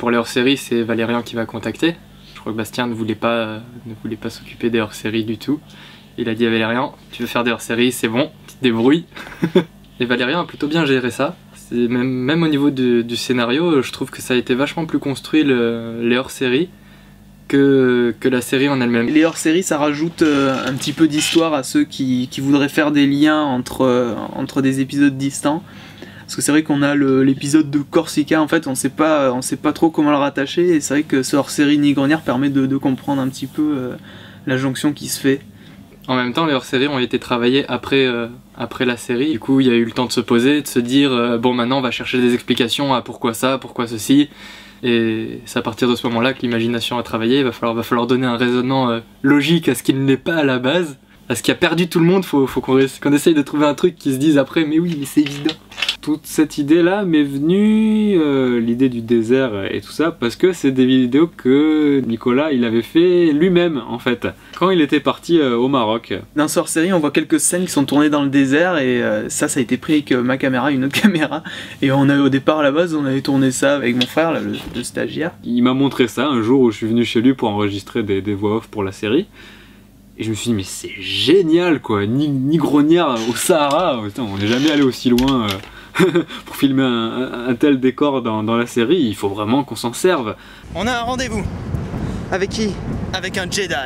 pour les hors-séries, c'est Valérian qui va contacter. Je crois que Bastien ne voulait pas s'occuper des hors-séries du tout. Il a dit à Valérian, tu veux faire des hors-séries, c'est bon, tu te débrouilles. Et Valérian a plutôt bien géré ça. Même au niveau du scénario, je trouve que ça a été vachement plus construit les hors-séries que la série en elle-même. Les hors-séries, ça rajoute un petit peu d'histoire à ceux qui voudraient faire des liens entre des épisodes distants. Parce que c'est vrai qu'on a l'épisode de Corsica, en fait on sait pas trop comment le rattacher, et c'est vrai que ce hors-série Nigronière permet de comprendre un petit peu la jonction qui se fait. En même temps, les hors-séries ont été travaillés après la série. Du coup, il y a eu le temps de se poser, de se dire bon, maintenant on va chercher des explications à pourquoi ça, pourquoi ceci. Et c'est à partir de ce moment-là que l'imagination a travaillé. Il va falloir donner un raisonnement logique à ce qui ne l'est pas à la base. À ce qui a perdu tout le monde, faut qu'on essaye de trouver un truc qui se dise après, mais oui, mais c'est évident. Toute cette idée-là m'est venue, l'idée du désert et tout ça, parce que c'est des vidéos que Nicolas il avait fait lui-même en fait, quand il était parti au Maroc. Dans ce hors-série, on voit quelques scènes qui sont tournées dans le désert, et ça a été pris avec ma caméra, une autre caméra. Et au départ, à la base, on avait tourné ça avec mon frère, là, le stagiaire. Il m'a montré ça un jour où je suis venu chez lui pour enregistrer des voix off pour la série. Et je me suis dit, mais c'est génial quoi, Nigronière au Sahara, putain, on n'est jamais allé aussi loin pour filmer un tel décor dans la série, il faut vraiment qu'on s'en serve. On a un rendez-vous. Avec qui? Avec un Jedi.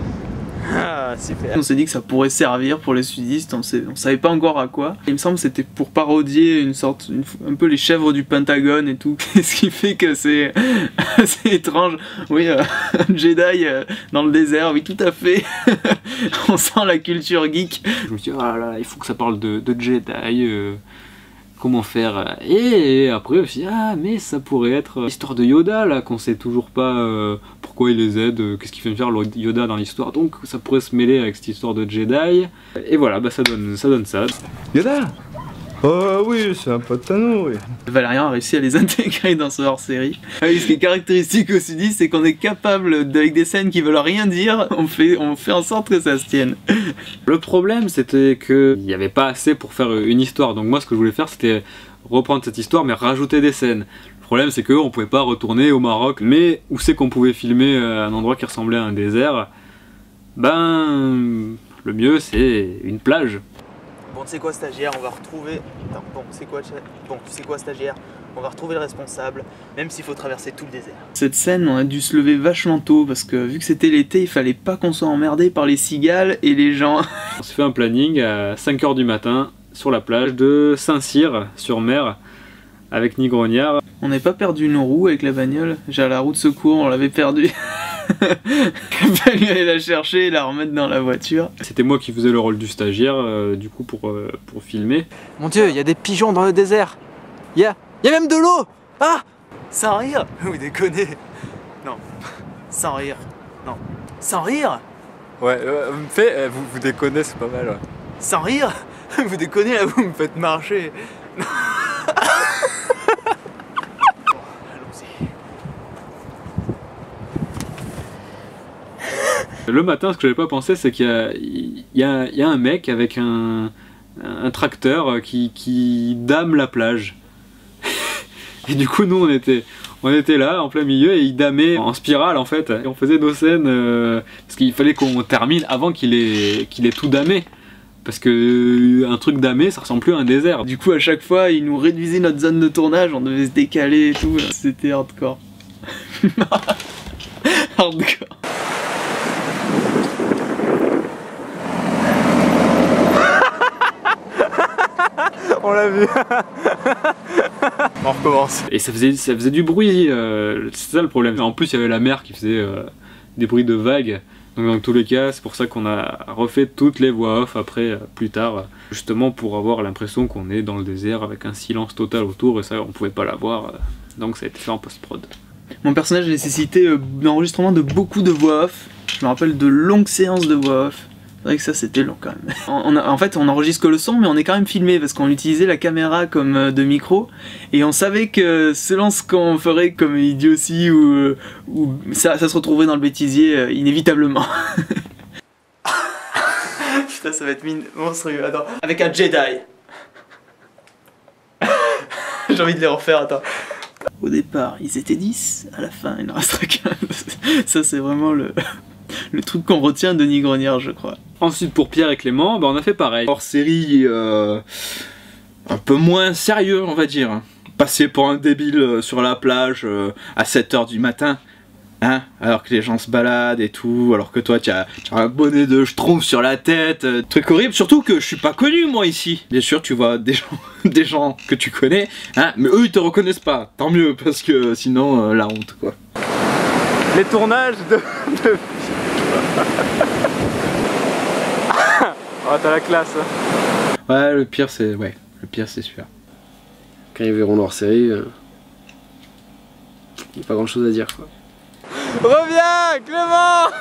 Ah, super. On s'est dit que ça pourrait servir pour les sudistes, on savait pas encore à quoi. Il me semble que c'était pour parodier un peu les chèvres du Pentagone et tout, ce qui fait que c'est assez étrange. Oui, un Jedi dans le désert, oui tout à fait. On sent la culture geek. Je me suis dit, ah là là, il faut que ça parle de Jedi, comment faire. Et après je me suis dit, ah mais ça pourrait être l'histoire de Yoda là, qu'on sait toujours pas pourquoi il les aide, qu'est-ce qu'il fait faire Yoda dans l'histoire, donc ça pourrait se mêler avec cette histoire de Jedi. Et voilà, bah ça donne ça. Yoda? Oh oui, c'est un pote à nous, oui. Valérian a réussi à les intégrer dans ce hors-série. Ce qui est caractéristique au sudiste, c'est qu'on est capable, avec des scènes qui veulent rien dire, on fait en sorte que ça se tienne. Le problème, c'était qu'il n'y avait pas assez pour faire une histoire, donc moi ce que je voulais faire, c'était reprendre cette histoire, mais rajouter des scènes. Le problème, c'est qu'on pouvait pas retourner au Maroc, mais où c'est qu'on pouvait filmer un endroit qui ressemblait à un désert? Ben, le mieux, c'est une plage. Bon, tu sais quoi, stagiaire, on va retrouver... Attends, bon, tu sais quoi, stagiaire, on va retrouver le responsable, même s'il faut traverser tout le désert. Cette scène, on a dû se lever vachement tôt, parce que vu que c'était l'été, il fallait pas qu'on soit emmerdé par les cigales et les gens. On s'est fait un planning à 5 h du matin, sur la plage de Saint-Cyr, sur mer, avec Nigronière. On n'avait pas perdu nos roues avec la bagnole, j'ai la roue de secours, on l'avait perdue. Il a fallu aller la chercher et la remettre dans la voiture. C'était moi qui faisais le rôle du stagiaire, du coup, pour filmer. Mon Dieu, il y a des pigeons dans le désert. Il y a même de l'eau. Ah, sans rire. Vous déconnez. Non, sans rire. Non, sans rire. Ouais, vous déconnez, c'est pas mal, ouais. Sans rire. Vous déconnez, là, vous me faites marcher. Le matin, ce que j'avais pas pensé, c'est qu'il y a un mec avec un tracteur qui dame la plage. Et du coup, nous, on était là, en plein milieu, et il damait en spirale, en fait. Et on faisait nos scènes, parce qu'il fallait qu'on termine avant qu'il ait tout damé. Parce que un truc damé, ça ressemble plus à un désert. Du coup, à chaque fois, il nous réduisait notre zone de tournage, on devait se décaler et tout. C'était hardcore. Hardcore. On l'a vu. On recommence. Et ça faisait du bruit, c'est ça le problème. En plus, il y avait la mer qui faisait des bruits de vagues. Donc dans tous les cas, c'est pour ça qu'on a refait toutes les voix off après, plus tard, justement pour avoir l'impression qu'on est dans le désert avec un silence total autour, et ça on pouvait pas l'avoir, donc ça a été fait en post-prod. Mon personnage nécessitait l'enregistrement de beaucoup de voix off. Je me rappelle de longues séances de voix off. C'est vrai que ça c'était long quand même. En fait on enregistre que le son, mais on est quand même filmé parce qu'on utilisait la caméra comme de micro, et on savait que selon ce qu'on ferait comme idiotie ou ça se retrouverait dans le bêtisier inévitablement. Putain, ça va être monstrueux, attends. Avec un Jedi. J'ai envie de les refaire, attends. Au départ, ils étaient 10, à la fin, il ne restera qu'un. Ça, c'est vraiment le truc qu'on retient de Denis Grenier, je crois. Ensuite, pour Pierre et Clément, bah, on a fait pareil. Hors série, un peu moins sérieux, on va dire. Passer pour un débile sur la plage à 7 h du matin. Hein, alors que les gens se baladent et tout, alors que toi tu as un bonnet de schtroumpf sur la tête, truc horrible, surtout que je suis pas connu moi ici. Bien sûr tu vois des gens que tu connais, hein, mais eux ils te reconnaissent pas, tant mieux, parce que sinon la honte quoi. Les tournages de... Oh t'as la classe. Ouais le pire c'est sûr. Quand ils verront leur série, il n'y a pas grand chose à dire quoi. Reviens Clément.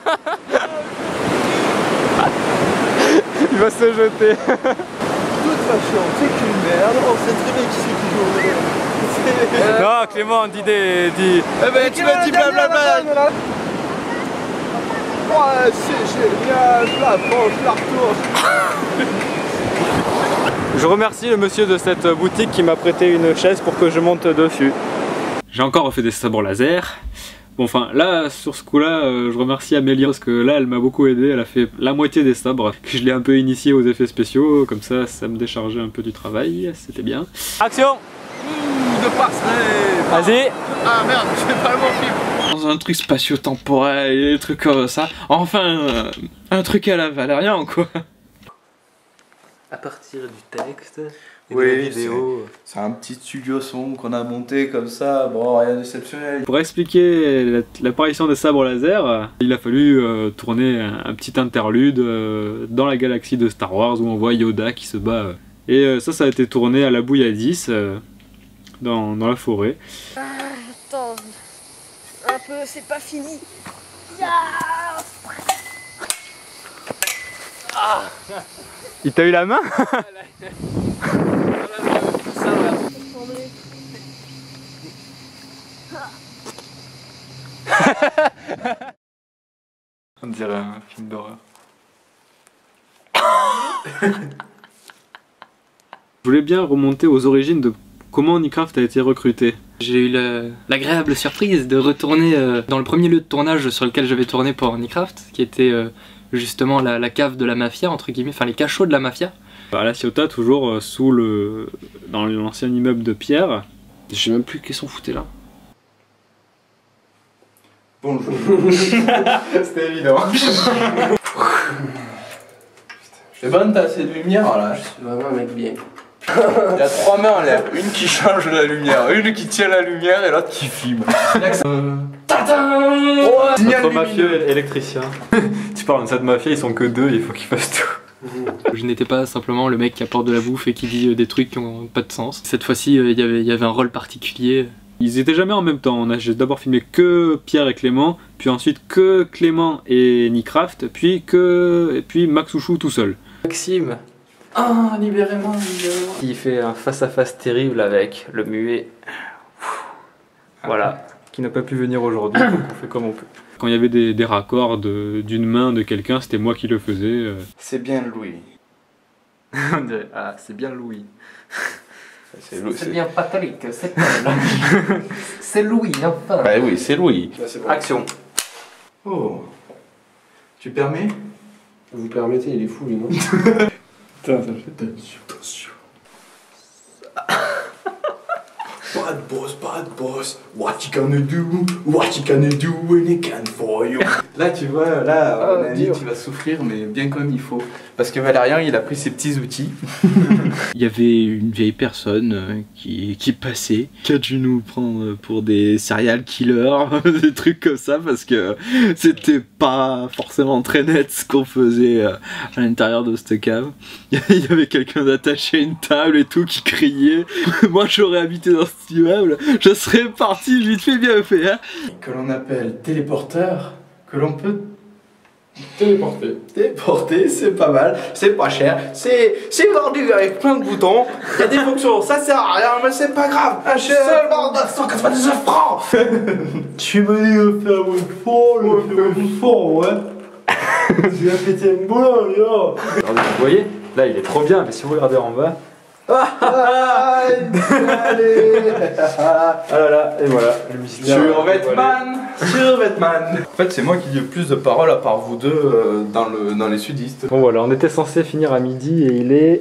Il va se jeter. De toute façon, c'est qu'une merde, on sait très bien qui c'est qui joue. Non Clément, dis des... Eh ben tu m'as dit blablabla. Ouais, c'est génial, la France, la retourne. Je remercie le monsieur de cette boutique qui m'a prêté une chaise pour que je monte dessus. J'ai encore refait des sabres laser. Bon enfin là sur ce coup là je remercie Amélie parce que là elle m'a beaucoup aidé, elle a fait la moitié des sabres. Je l'ai un peu initié aux effets spéciaux, comme ça me déchargeait un peu du travail, c'était bien. Action. De passerait. Vas-y. Ah merde, je fais pas le bon film. Dans un truc spatio-temporel et des trucs comme ça, enfin un truc à la Valérian quoi. À partir du texte et Oui, de la vidéo. C'est un petit studio son qu'on a monté comme ça, bon rien d'exceptionnel. Pour expliquer l'apparition des sabres laser, il a fallu tourner un petit interlude dans la galaxie de Star Wars où on voit Yoda qui se bat. Et ça a été tourné à la bouille à 10 dans la forêt. Attends, un peu, c'est pas fini. Il t'a eu la main? On dirait un film d'horreur. Je voulais bien remonter aux origines de comment Nickcraft a été recruté. J'ai eu l'agréable surprise de retourner dans le premier lieu de tournage sur lequel j'avais tourné pour Nickcraft, qui était justement la cave de la mafia, entre guillemets, enfin les cachots de la mafia. À La Ciotat, toujours dans l'ancien immeuble de Pierre. Je sais même plus qu'est-ce qu'on foutait là. Bonjour. C'était évident. C'est bonne, t'as assez de lumière là. Je suis vraiment un mec bien. Il y a 3 mains en l'air, une qui change la lumière, une qui tient la lumière et l'autre qui filme. Notre mafieux électricien. Tu parles de cette mafia, ils sont que 2, il faut qu'ils fassent tout. Je n'étais pas simplement le mec qui apporte de la bouffe et qui dit des trucs qui n'ont pas de sens. Cette fois-ci, il y avait un rôle particulier. Ils étaient jamais en même temps. J'ai d'abord filmé que Pierre et Clément, puis ensuite que Clément et Nickcraft, puis Max Ouchou tout seul. Maxime. Ah, libérez-moi, libérez-moi. Il fait un face-à-face terrible avec le muet. Voilà. Qui n'a pas pu venir aujourd'hui, donc on fait comme on peut. Quand il y avait des raccords d'une main de quelqu'un, c'était moi qui le faisais. C'est bien Louis. Ah, c'est bien Louis. C'est Louis. C'est bien Patrick, c'est pas là. C'est Louis, enfin. Bah oui, c'est Louis. Bon. Action. Oh. Tu permets? Vous permettez, il est fou lui, non? Putain, ça fait attention. Bad boss, what you gonna do when it can for you. Là tu vois, là on a dit tu vas souffrir mais bien comme il faut. Parce que Valérian il a pris ses petits outils. Il y avait une vieille personne qui passait, qui a dû nous prendre pour des serial killers, des trucs comme ça parce que c'était pas forcément très net ce qu'on faisait à l'intérieur de cette cave. Il y avait quelqu'un d'attaché à une table et tout qui criait. Moi j'aurais habité dans cet immeuble, je serais parti vite fait bien fait hein. Que l'on appelle téléporteur, que l'on peut téléporter, c'est pas mal, c'est pas cher, c'est vendu avec plein de boutons, il y a des fonctions, ça sert à rien mais c'est pas grave, seulement 999 francs. Tu me dis de faire une fois, ouais. J'ai pété une boule, là. Regardez, vous voyez, là il est trop bien, mais si vous regardez en bas, Allez. Ah là là, et voilà, le mystère. Survêtement. En fait, c'est moi qui dis le plus de paroles à part vous deux dans les sudistes. Bon voilà, on était censé finir à midi et il est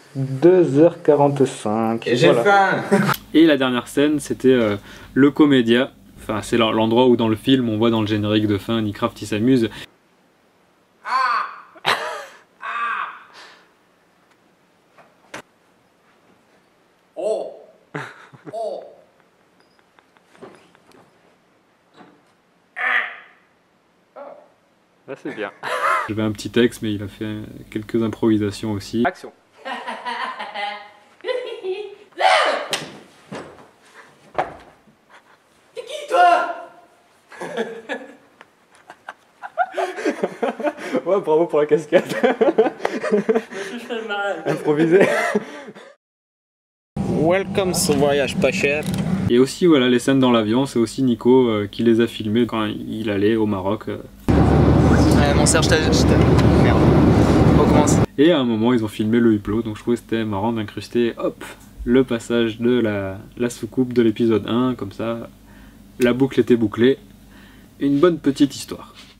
2h45. Et j'ai faim. Et la dernière scène, c'était le Comédia. Enfin, c'est l'endroit où dans le film, on voit dans le générique de fin, Nick Craft il s'amuse. Là c'est bien. J'avais un petit texte mais il a fait quelques improvisations aussi. Action. C'est qui toi? Ouais, bravo pour la cascade. Improvisé. Welcome ce voyage pas cher. Et aussi voilà, les scènes dans l'avion, c'est aussi Nico qui les a filmées quand il allait au Maroc. Mon Serge, merde. On recommence. Et à un moment, ils ont filmé le hublot, donc je trouvais que c'était marrant d'incruster, hop, le passage de la soucoupe de l'épisode 1, comme ça, la boucle était bouclée. Une bonne petite histoire.